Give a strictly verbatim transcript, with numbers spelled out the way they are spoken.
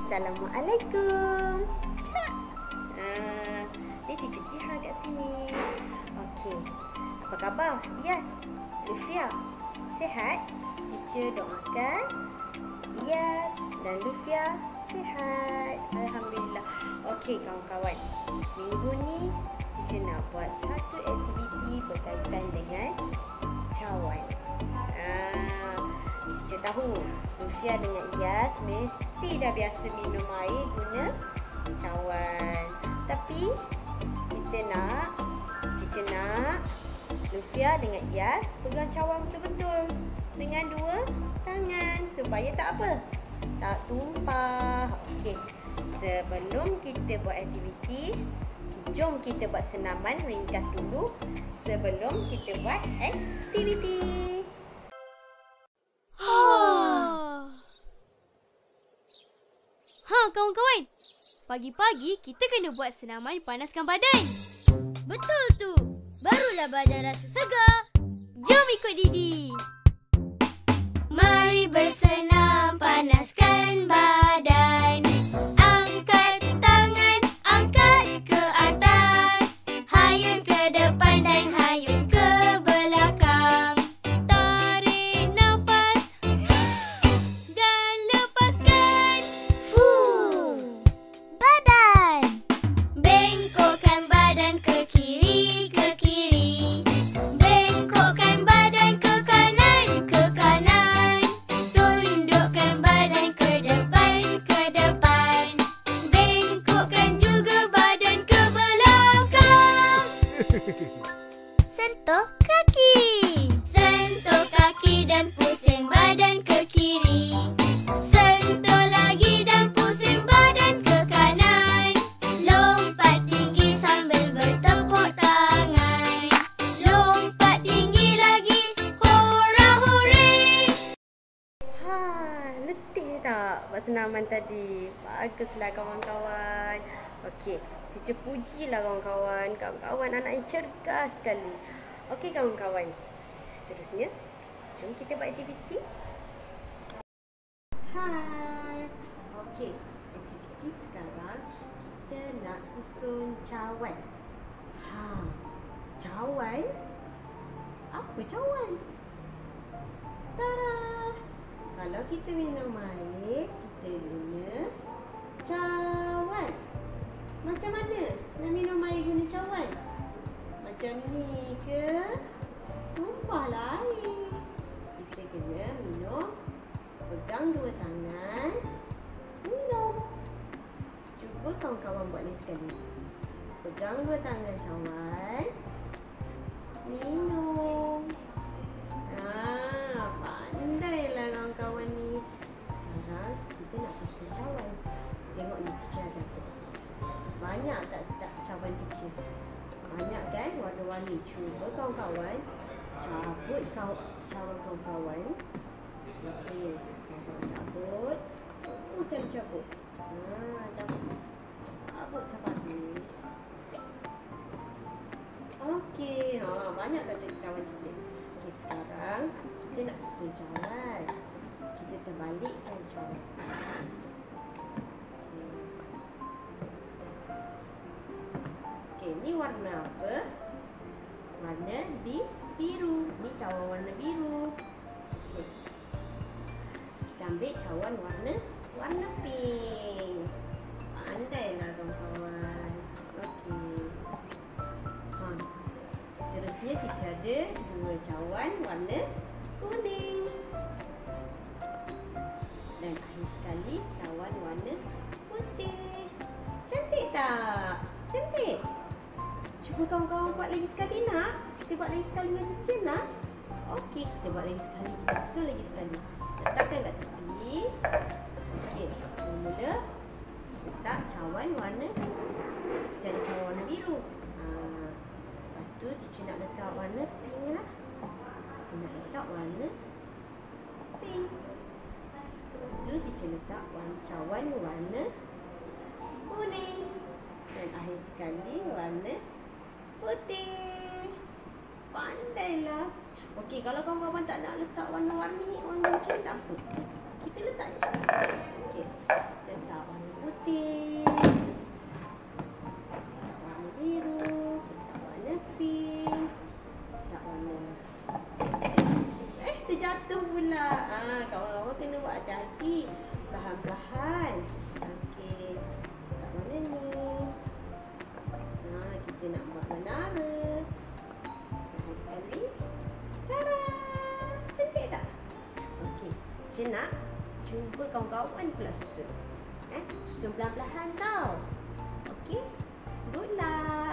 Assalamualaikum. Cak. Ah, ni Teacher Jiha kat sini. Okey. Apa khabar? Iyas, Lufia, sihat? Teacher doakan Iyas dan Lufia sihat. Alhamdulillah. Okey kawan-kawan. Minggu ni Teacher nak buat satu aktiviti berkaitan dengan cawan. Ah, Teacher tahu Lufia dengan Iyas mesti dah biasa minum air guna cawan. Tapi kita nak, Teacher nak Lufia dengan Iyas pegang cawan betul-betul dengan dua tangan supaya tak apa? Tak tumpah. Okey. Sebelum kita buat aktiviti, jom kita buat senaman ringkas dulu sebelum kita buat aktiviti. Ha, kawan-kawan. Pagi-pagi kita kena buat senaman panaskan badan. Betul tu. Barulah badan rasa segar. Jom ikut Didi. Mari bersenam panaskan badan. Angkat tangan, angkat ke atas. Hayun ke depan dan hayun ke belakang. Tarik nafas dan lepaskan. Fuh. Badan. Bengkokkan badan ke kiri, ke kiri. Bengkokkan badan ke kanan, ke kanan. Tundukkan badan ke depan, ke depan. Bengkokkan juga badan ke belakang. Sentuh kaki. Sentuh kaki dan pusing badan ke kiri. Sentuh lagi dan pusing badan ke kanan. Lompat tinggi sambil bertepuk tangan. Lompat tinggi lagi. Hurra hurray. Ha, letih tak buat senaman tadi? Baguslah kawan-kawan. Okey, Teacher pujilah kawan-kawan. Kawan-kawan anak yang cergas sekali. Okey kawan-kawan. Seterusnya, jom kita buat aktiviti. Hai. Okey, aktiviti sekarang kita nak susun cawan. Ha, cawan? Apa cawan? Tada! Kalau kita minum air, kita guna cawan. Macam mana nak minum air guna cawan? Macam ni ke? Tumpahlah air. Kita kena minum. Pegang dua tangan. Minum. Cuba kawan-kawan buat lagi sekali. Pegang dua tangan cawan. Minum. Ah, pandailah kawan-kawan ni. Sekarang kita nak susun cawan. Tengok ni Teacher ada apa. Banyak tak tak cawan Teacher? Banyak kan warna-warni. Cuba kawan-kawan cabut kau cawan kawan-kawan. Okey, kawan cabut. Semua sekali cabut. Ha, cabut. Cabut sampai habis. Okey, ha banyak tak cawan Teacher? Okey, sekarang kita nak susun cawan. Kita terbalikkan cawan. Okey, ni warna apa? Warna bi biru. Ni cawan warna biru. Okey. Kita ambil cawan warna warna pink. Pandailah kawan-kawan. Okey. Ha. Seterusnya Teacher ada dua cawan warna kuning. Dan akhir sekali cawan warna putih. Cantik tak? Cantik? Cuba kawan-kawan buat lagi sekali nak? Kita buat lagi sekali dengan Teacher nak? Okey, kita buat lagi sekali. Kita susun lagi sekali. Letakkan kat tepi. Okey, mula letak cawan warna. Teacher ada cawan warna biru. Ha. Lepas tu Teacher nak letak warna pink lah. Teacher nak letak warna pink. Lepas tu Teacher letak cawan warna kuning. Dan akhir sekali warna putih. Pandailah. Okey, kalau kawan-kawan tak nak letak warna-warni, warna macam tak apa. Kita letak je. Okey. Letak warna Eh, terjatuh pula. Ah, kawan-kawan kena buat hati-hati. Perlahan-perlahan. Okey. Kat mana ni? Ah, kita nak buat menara. Perlahan sekali. Tara! Cantik tak? Okey. Cici nak cuba kawan-kawan pula susun. Eh, susun perlahan-perlahan tau. Okey. Good luck.